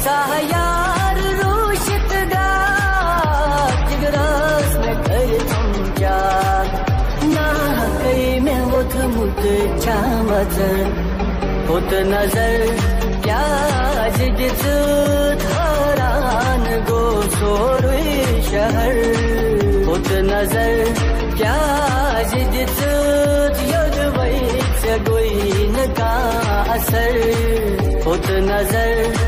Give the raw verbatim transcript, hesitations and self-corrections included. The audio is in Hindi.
यार रोशित दा जिगरास में कर तुम क्या ना कई में उठ मुत चामत उत नजर क्या जिगित धारान गो सोरुई शहर उत नजर क्या जिगित यद वही से गोई न का असर उत नजर